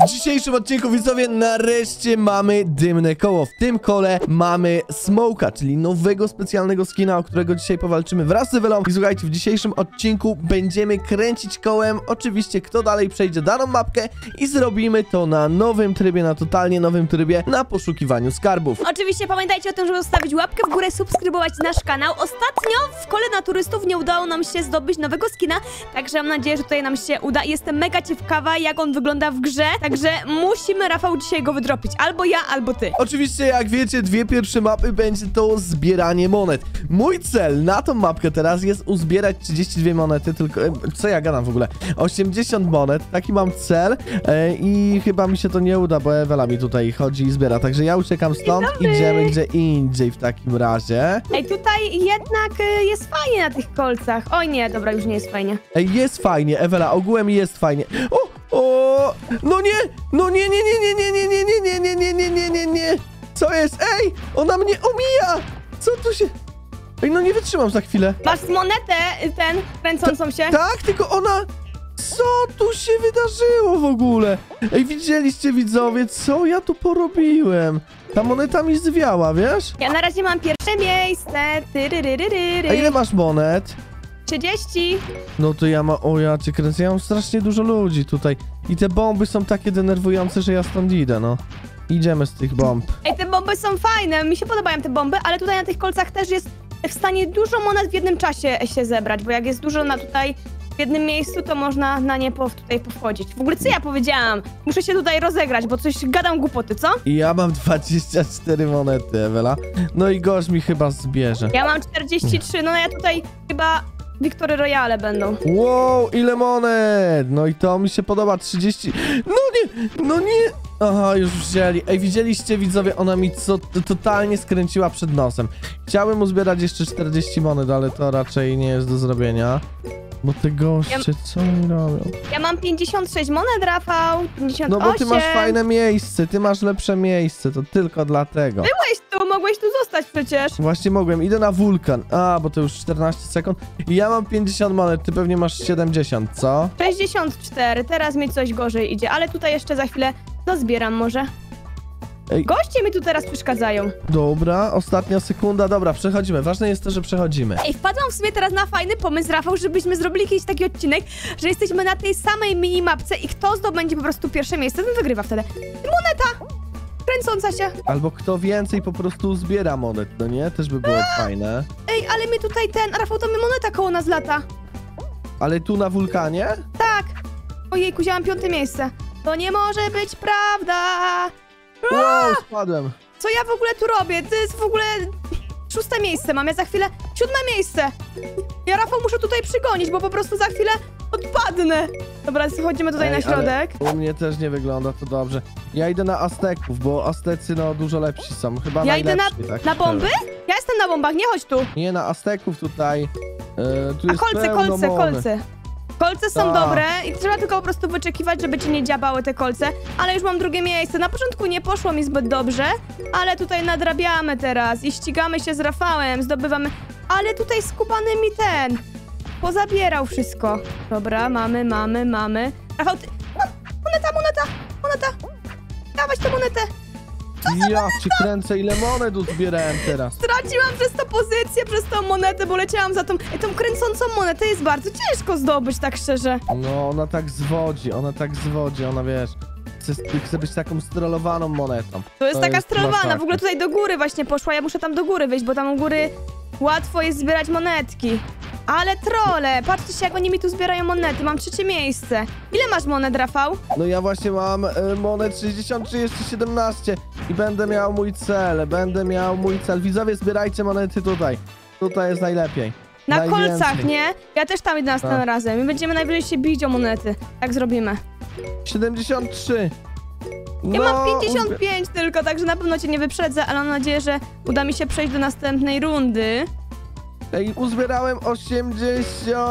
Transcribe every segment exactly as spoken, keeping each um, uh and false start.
W dzisiejszym odcinku, widzowie, nareszcie mamy dymne koło. W tym kole mamy Smoka, czyli nowego specjalnego skina, o którego dzisiaj powalczymy wraz z Ewelą. I słuchajcie, w dzisiejszym odcinku będziemy kręcić kołem. Oczywiście, kto dalej przejdzie daną mapkę i zrobimy to na nowym trybie, na totalnie nowym trybie, na poszukiwaniu skarbów. Oczywiście pamiętajcie o tym, żeby zostawić łapkę w górę, subskrybować nasz kanał. Ostatnio w kole na turystów nie udało nam się zdobyć nowego skina, także mam nadzieję, że tutaj nam się uda. Jestem mega ciekawa, jak on wygląda w grze, także musimy, Rafał, dzisiaj go wydropić. Albo ja, albo ty. Oczywiście, jak wiecie, dwie pierwsze mapy będzie to zbieranie monet. Mój cel na tą mapkę teraz jest uzbierać trzydzieści dwie monety, tylko... Co ja gadam w ogóle? osiemdziesiąt monet, taki mam cel e, i chyba mi się to nie uda, bo Ewela mi tutaj chodzi i zbiera, także ja uciekam stąd, idziemy gdzie indziej w takim razie. Ej, tutaj jednak y, jest fajnie na tych kolcach. Oj nie, dobra, już nie jest fajnie. Ej, jest fajnie, Ewela, ogółem jest fajnie. O, o, no nie, no nie, nie, nie, nie, nie, nie, nie, nie, nie, nie, nie, nie, nie, nie. Co jest? Ej, ona mnie omija. Co tu się... Ej, no nie wytrzymam za chwilę. Masz monetę, y, ten, kręcącą się. Tak, tylko ona... Co tu się wydarzyło w ogóle? Ej, widzieliście, widzowie, co ja tu porobiłem? Ta moneta mi zwiała, wiesz? Ja na razie mam pierwsze miejsce. Tyryryryryry. A ile masz monet? trzydzieści. No to ja ma... O, ja cię kręcę, ja mam strasznie dużo ludzi tutaj. I te bomby są takie denerwujące, że ja stąd idę, no. Idziemy z tych bomb. Ej, te bomby są fajne, mi się podobają te bomby, ale tutaj na tych kolcach też jest w stanie dużo monet w jednym czasie się zebrać, bo jak jest dużo na tutaj w jednym miejscu, to można na nie po, tutaj powchodzić. W ogóle co ja powiedziałam? Muszę się tutaj rozegrać, bo coś gadam głupoty, co? I ja mam dwadzieścia cztery monety, Ewela. No i gość mi chyba zbierze. Ja mam czterdzieści trzy, no ja tutaj chyba Victory Royale będą. Wow, ile monet! No i to mi się podoba, trzydzieści... No nie, no nie... Aha, już wzięli. Ej, widzieliście, widzowie, ona mi co totalnie skręciła przed nosem. Chciałem uzbierać jeszcze czterdzieści monet, ale to raczej nie jest do zrobienia. Bo te goście, Ja... co oni robią? Ja mam pięćdziesiąt sześć monet, Rafał, pięćdziesiąt osiem. No bo ty masz fajne miejsce, ty masz lepsze miejsce, to tylko dlatego. Byłeś tu, mogłeś tu zostać przecież. Właśnie mogłem, idę na wulkan. A, bo to już czternaście sekund. I ja mam pięćdziesiąt monet, ty pewnie masz siedemdziesiąt, co? sześćdziesiąt cztery, teraz mi coś gorzej idzie, ale tutaj jeszcze za chwilę dozbieram może. Ej. Goście mi tu teraz przeszkadzają. Dobra, ostatnia sekunda, dobra, przechodzimy. Ważne jest to, że przechodzimy. Ej, wpadłam w sumie teraz na fajny pomysł, Rafał, żebyśmy zrobili jakiś taki odcinek, że jesteśmy na tej samej minimapce i kto zdobędzie po prostu pierwsze miejsce, ten wygrywa wtedy. Moneta! Kręcąca się. Albo kto więcej po prostu zbiera monet, no nie? Też by było fajne. Ej, ale mi tutaj ten, Rafał, to mi moneta koło nas lata. Ale tu na wulkanie? Tak. Ojejku, wzięłam piąte miejsce. To nie może być prawda. Wow, spadłem. Co ja w ogóle tu robię? To jest w ogóle szóste miejsce mam, ja za chwilę siódme miejsce. Ja, Rafał, muszę tutaj przygonić, bo po prostu za chwilę odpadnę. Dobra, schodzimy tutaj Ej, na środek. ale u mnie też nie wygląda to dobrze. Ja idę na Azteków, bo Aztecy no dużo lepsi są. Chyba Ja idę na, najlepsi, tak na bomby? szczerze. Ja jestem na bombach, nie chodź tu. Nie, na Azteków tutaj. E, tu A jest kolce, pełno kolce, monet. kolce. Kolce są Tak. dobre i trzeba tylko po prostu wyczekiwać, żeby ci nie dziabały te kolce. Ale już mam drugie miejsce. Na początku nie poszło mi zbyt dobrze, ale tutaj nadrabiamy teraz i ścigamy się z Rafałem, zdobywamy... Ale tutaj skupany mi ten pozabierał wszystko. Dobra, mamy, mamy, mamy. Rafał, ty... O, moneta, moneta, moneta. Dawać tę monetę. Ja cię kręcę, ile monet uzbierałem teraz. Straciłam przez to pozycję, przez tą monetę, bo leciałam za tą... Ej, tą kręcącą monetę jest bardzo ciężko zdobyć, tak szczerze. No, ona tak zwodzi, ona tak zwodzi, ona wiesz, chce, chce być taką strollowaną monetą. To jest taka strolowana, masakra. w ogóle tutaj do góry właśnie poszła, ja muszę tam do góry wyjść, bo tam u góry łatwo jest zbierać monetki. Ale trole, patrzcie się, jak oni mi tu zbierają monety, mam trzecie miejsce. Ile masz monet, Rafał? No ja właśnie mam y, monet sześćdziesiąt trzy, jeszcze siedemnaście i będę miał mój cel, będę miał mój cel. Widzowie, zbierajcie monety tutaj, tutaj jest najlepiej. Na Najwięcej. kolcach, nie? Ja też tam idę następnym Tak. razem i będziemy najwyżej się bić o monety. Tak zrobimy. siedemdziesiąt trzy. Ja No, mam pięćdziesiąt pięć tylko, także na pewno cię nie wyprzedzę, ale mam nadzieję, że uda mi się przejść do następnej rundy. Ej, uzbierałem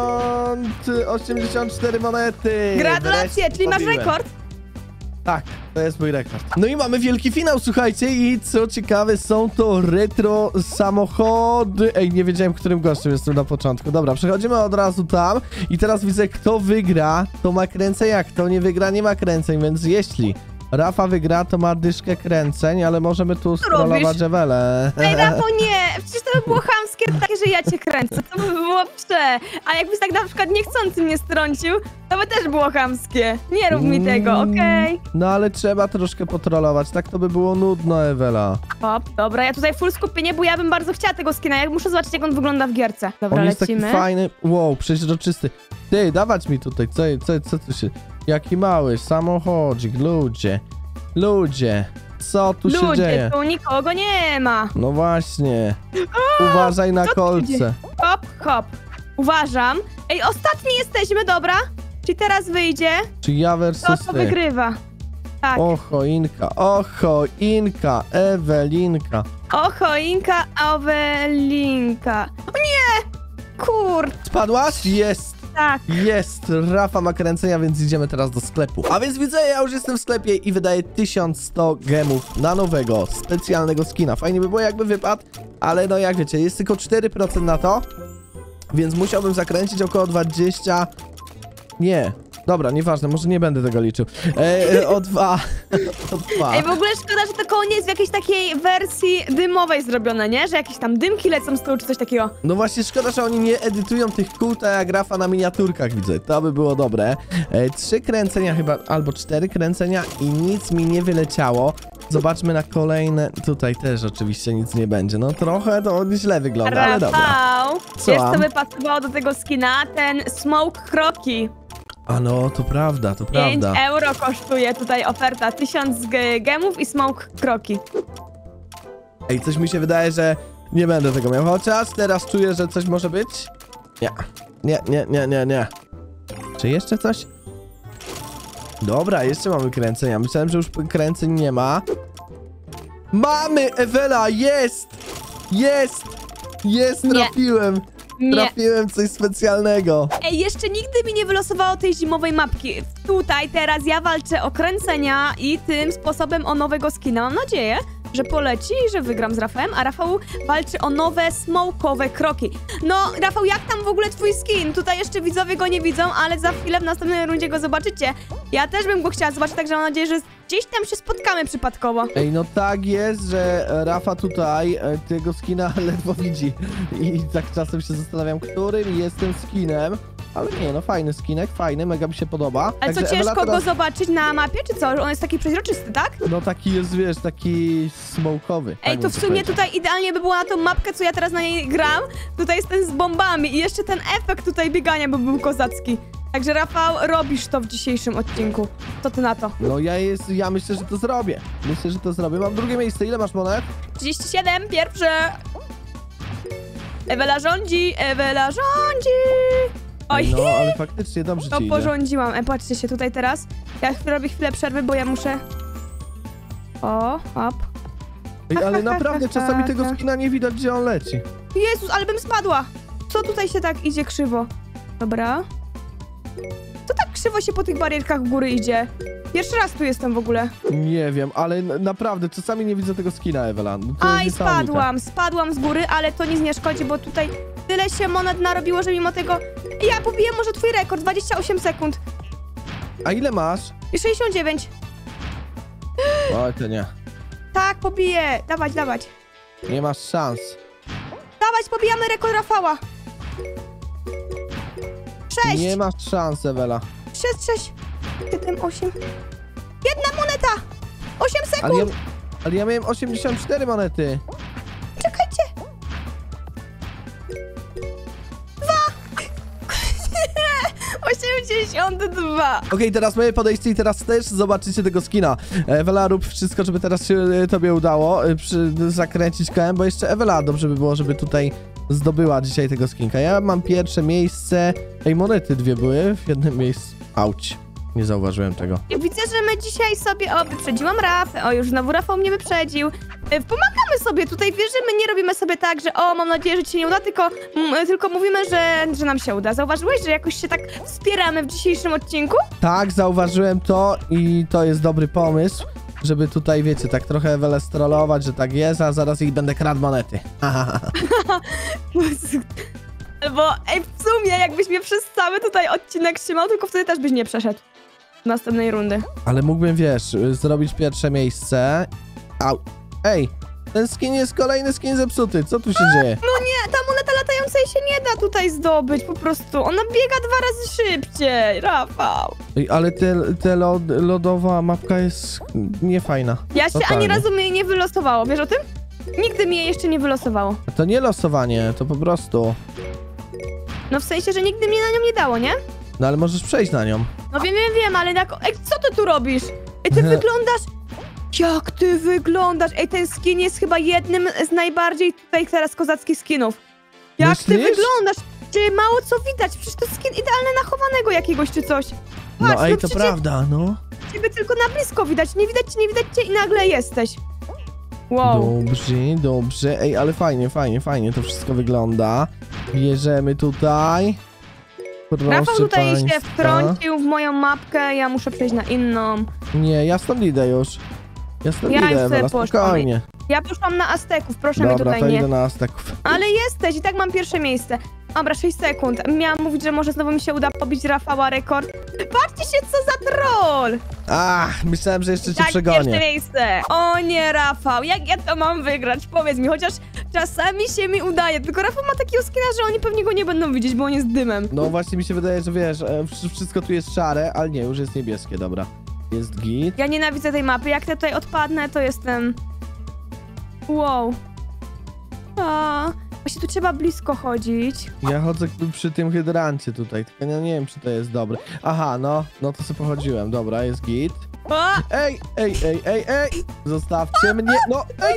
osiemdziesiąt, osiemdziesiąt cztery monety. Gratulacje, Wreszcie czyli masz pobiłem. rekord? Tak, To jest mój rekord. No i mamy wielki finał, słuchajcie, i co ciekawe, są to retro samochody. Ej, nie wiedziałem, którym gościem jestem na początku. Dobra, przechodzimy od razu tam i teraz widzę, kto wygra, to ma kręceń, a kto nie wygra, nie ma kręceń, więc jeśli Rafa wygra, to ma dyszkę kręceń, ale możemy tu scrollować Ewelę. Ej, Rafał, nie! Przecież to by było chamskie takie, że ja cię kręcę. To by było prze. A jakbyś tak na przykład niechcący mnie strącił, to by też było chamskie. Nie rób mi tego, okej? Okay? No ale trzeba troszkę potrolować, tak to by było nudno, Ewela. Hop, dobra, ja tutaj full skupienie, bo ja bym bardzo chciała tego skina. Ja muszę zobaczyć, jak on wygląda w gierce. Dobra, on jest lecimy. taki fajny, wow, przeźroczysty. Ty, dawać mi tutaj, co, co, co tu się... Jaki mały samochodzik, ludzie, ludzie, co tu ludzie, się dzieje? Ludzie, tu nikogo nie ma. No właśnie, uważaj na kolce. Hop, hop, uważam. Ej, ostatni jesteśmy, dobra? Czyli teraz wyjdzie, Czy ja versus to, co ty? wygrywa. Tak. O choinka, o choinka, Ewelinka. O choinka, Ewelinka. O nie! Kur... Spadłaś? Jest. Tak. Jest, Rafa ma kręcenia, więc idziemy teraz do sklepu. A więc widzę, ja już jestem w sklepie i wydaję tysiąc sto gemów na nowego, specjalnego skina. Fajnie by było, jakby wypadł, ale no jak wiecie, jest tylko cztery procent na to, więc musiałbym zakręcić około dwadzieścia... Nie. Dobra, nieważne, może nie będę tego liczył. E, o dwa. O dwa. Ej, w ogóle szkoda, że to koło nie jest w jakiejś takiej wersji dymowej zrobione, nie? Że jakieś tam dymki lecą z tyłu, czy coś takiego. No właśnie, szkoda, że oni nie edytują tych kół, tak jak Rafa na miniaturkach, widzę. To by było dobre. E, trzy kręcenia chyba, albo cztery kręcenia i nic mi nie wyleciało. Zobaczmy na kolejne. Tutaj też oczywiście nic nie będzie. No trochę to źle wygląda, ale dobra. Rafał, Co wiesz, mam? co by pasowało do tego skina? Ten smoke kroki. A no, to prawda, to pięć prawda. euro kosztuje tutaj oferta. tysiąc ge gemów i smoke kroki. Ej, coś mi się wydaje, że nie będę tego miał. Chociaż teraz czuję, że coś może być. Nie, nie, nie, nie, nie, nie. Czy jeszcze coś? Dobra, jeszcze mamy kręcenia. Myślałem, że już kręceń nie ma. Mamy! Ewela, jest! Jest! Jest, Nie. trafiłem! Nie. Trafiłem coś specjalnego. Ej, jeszcze nigdy mi nie wylosowało tej zimowej mapki. Tutaj teraz ja walczę o kręcenia i tym sposobem o nowego skina. Mam nadzieję, że poleci i że wygram z Rafałem, a Rafał walczy o nowe smoke'owe kroki. No, Rafał, jak tam w ogóle twój skin? Tutaj jeszcze widzowie go nie widzą, ale za chwilę w następnej rundzie go zobaczycie. Ja też bym go chciała zobaczyć, także mam nadzieję, że gdzieś tam się spotkamy przypadkowo. Ej, no tak jest, że Rafa tutaj e, tego skina ledwo widzi. I tak czasem się zastanawiam, którym jestem skinem. Ale nie, no fajny skinek, fajny, mega mi się podoba. Ale co, Także ciężko Ewela teraz... go zobaczyć na mapie, czy co? On jest taki przeźroczysty, tak? No taki jest, wiesz, taki smoke'owy. Ej, tak to bym w sumie powiedział. tutaj idealnie by było na tą mapkę, co ja teraz na niej gram. Tutaj jest ten z bombami i jeszcze ten efekt tutaj biegania by był kozacki. Także Rafał, robisz to w dzisiejszym odcinku. Co ty na to? No ja jest, ja myślę, że to zrobię. Myślę, że to zrobię. Mam drugie miejsce. Ile masz monet? trzydzieści siedem, pierwsze. Ewela rządzi, Ewela rządzi. Oj, No, ale faktycznie dobrze to ci idzie. porządziłam. E, patrzcie się tutaj teraz. Ja robię chwilę przerwy, bo ja muszę... O, hop. Ej, ale naprawdę czasami tego skina nie widać, gdzie on leci. Jezus, ale bym spadła. Co tutaj się tak idzie krzywo? Dobra. Co tak krzywo się po tych barierkach w góry idzie? Pierwszy raz tu jestem w ogóle. Nie wiem, ale n- naprawdę czasami nie widzę tego skina, Ewela. No, to Aj, jest niesamowite. spadłam, spadłam z góry, ale to nic nie szkodzi, bo tutaj tyle się monet narobiło, że mimo tego... Ja pobiję może twój rekord, dwadzieścia osiem sekund. A ile masz? I sześćdziesiąt dziewięć. Oj, to nie. Tak, pobiję. Dawać, dawać. Nie masz szans. Dawać, pobijamy rekord Rafała. sześć, Nie masz szans, Ewela. sześć, sześć, siedem, osiem. Jedna moneta! osiem Ale ja, sekund! ale ja miałem osiemdziesiąt cztery monety. Czekajcie! osiemdziesiąt dwa. Okej, teraz moje podejście i teraz też zobaczycie tego skina. Ewela, rób wszystko, żeby teraz się e, tobie udało e, przy, zakręcić kołem, bo jeszcze Ewela dobrze by było, żeby tutaj zdobyła dzisiaj tego skinka. Ja mam pierwsze miejsce. Ej, monety dwie były w jednym miejscu. Auć. Nie zauważyłem tego. Widzę, że my dzisiaj sobie... O, wyprzedziłam Rafę. O, już znowu Rafał mnie wyprzedził. E, Pomagamy sobie, tutaj wierzymy, nie robimy sobie tak, że o, mam nadzieję, że ci się nie uda, tylko, mm, tylko mówimy, że, że nam się uda. Zauważyłeś, że jakoś się tak wspieramy w dzisiejszym odcinku? Tak, zauważyłem to i to jest dobry pomysł, żeby tutaj, wiecie, tak trochę welestrolować, że tak jest, a zaraz ich będę kradł monety. Bo ej, w sumie jakbyś mnie przez cały tutaj odcinek trzymał, tylko wtedy też byś nie przeszedł do następnej rundy. Ale mógłbym, wiesz, zrobić pierwsze miejsce. Au. Ej, ten skin jest kolejny skin zepsuty, co tu się dzieje? No nie, ta moneta latającej się nie da tutaj zdobyć, po prostu. Ona biega dwa razy szybciej, Rafał. Ej, ale te, te lod, lodowa mapka jest niefajna. Ja się Totalnie. ani razu mnie jej nie wylosowało, wiesz o tym? Nigdy mi jej jeszcze nie wylosowało. To nie losowanie, to po prostu. No w sensie, że nigdy mnie na nią nie dało, nie? No ale możesz przejść na nią. No wiem, wiem, wiem, ale jak... Ej, co ty tu robisz? Ej, ty wyglądasz... Jak ty wyglądasz? Ej, ten skin jest chyba jednym z najbardziej tutaj teraz kozackich skinów. Jak Myślisz? ty wyglądasz? Czy mało co widać? Przecież to skin idealny na chowanego jakiegoś czy coś. Patrz, No ej, to przecież prawda, no. ciebie tylko na blisko widać. Nie widać cię, nie widać cię i nagle jesteś. Wow. Dobrze, dobrze. Ej, ale fajnie, fajnie, fajnie to wszystko wygląda. Bierzemy tutaj. Proszę Rafał tutaj państwa. się wtrącił w moją mapkę, ja muszę przejść na inną. Nie, ja stąd idę już. Ja stąd Ja idę, już sobie Ewela, poszłam. spokojnie. Ja poszłam na Azteków, proszę mi Dobra, tutaj to nie. idę na Azteków. Ale jesteś i tak mam pierwsze miejsce. Dobra, sześć sekund. Miałam mówić, że może znowu mi się uda pobić Rafała rekord. Patrzcie się, co za troll! Ach, myślałem, że jeszcze cię Tak, pierwsze przegonię. miejsce. O nie, Rafał, jak ja to mam wygrać? Powiedz mi, chociaż czasami się mi udaje. Tylko Rafał ma takiego skina, że oni pewnie go nie będą widzieć, bo on jest dymem. No właśnie mi się wydaje, że wiesz, e, wsz- wszystko tu jest szare, ale nie, już jest niebieskie, dobra. Jest git. Ja nienawidzę tej mapy. Jak ja tutaj odpadnę, to jestem... Wow. A, właśnie tu trzeba blisko chodzić. Ja chodzę przy tym hydrancie tutaj, tylko ja nie wiem, czy to jest dobre. Aha, no, no to sobie pochodziłem, dobra, jest git. A, Ej, ej, ej, ej, ej! Zostawcie mnie, no, ej!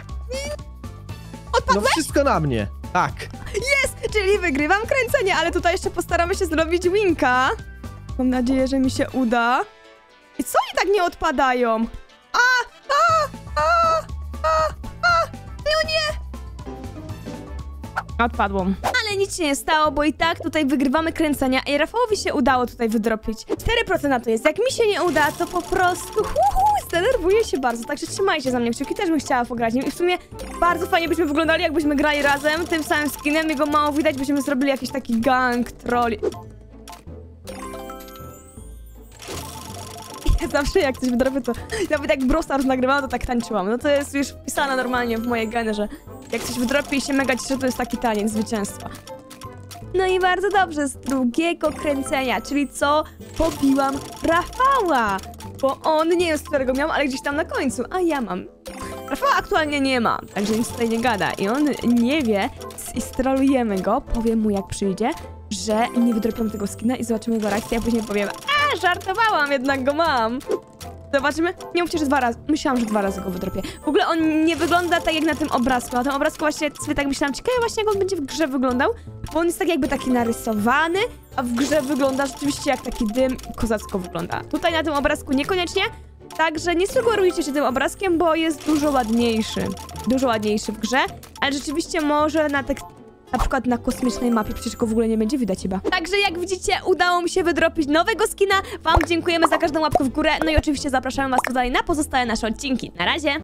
No odpadłeś? wszystko na mnie, tak. Jest! Czyli wygrywam kręcenie, ale tutaj jeszcze postaramy się zrobić winka. Mam nadzieję, że mi się uda. I co oni tak nie odpadają? A! A! A! A! A! No nie! Odpadłam. Ale nic się nie stało, bo i tak tutaj wygrywamy kręcenia i Rafałowi się udało tutaj wydropić. cztery procent na to jest. Jak mi się nie uda, to po prostu uhu, zdenerwuję się bardzo. Także trzymajcie za mnie kciuki, też bym chciała pograć nim. I w sumie bardzo fajnie byśmy wyglądali, jakbyśmy grali razem, tym samym skinem, jego mało widać, byśmy zrobili jakiś taki gang trolli. Ja zawsze jak coś wydrobię, to nawet jak Brawl Stars nagrywałam, to tak tańczyłam. No to jest już wpisane normalnie w moje geny, że jak coś wydrobi i się mega cieszę, to jest taki taniec zwycięstwa. No i bardzo dobrze, z drugiego kręcenia, czyli co? Pobiłam Rafała, bo on nie wiem, z którego miał, ale gdzieś tam na końcu, a ja mam. Rafała aktualnie nie ma, także nic tutaj nie gada i on nie wie i strolujemy go, powiem mu jak przyjdzie, że nie wydropiam tego skina i zobaczymy jego reakcję, a później powiem, a żartowałam, jednak go mam. Zobaczymy. Nie mówcie, że dwa razy. Myślałam, że dwa razy go wydropię. W ogóle on nie wygląda tak jak na tym obrazku. Na tym obrazku właśnie sobie tak myślałam, ciekawe właśnie jak on będzie w grze wyglądał, bo on jest tak jakby taki narysowany, a w grze wygląda rzeczywiście jak taki dym i kozacko wygląda. Tutaj na tym obrazku niekoniecznie, także nie sugerujcie się tym obrazkiem, bo jest dużo ładniejszy. Dużo ładniejszy w grze, ale rzeczywiście może na tak na przykład na kosmicznej mapie przecież go w ogóle nie będzie widać chyba. Także jak widzicie, udało mi się wydropić nowego skina. Wam dziękujemy za każdą łapkę w górę. No i oczywiście zapraszamy was tutaj na pozostałe nasze odcinki. Na razie!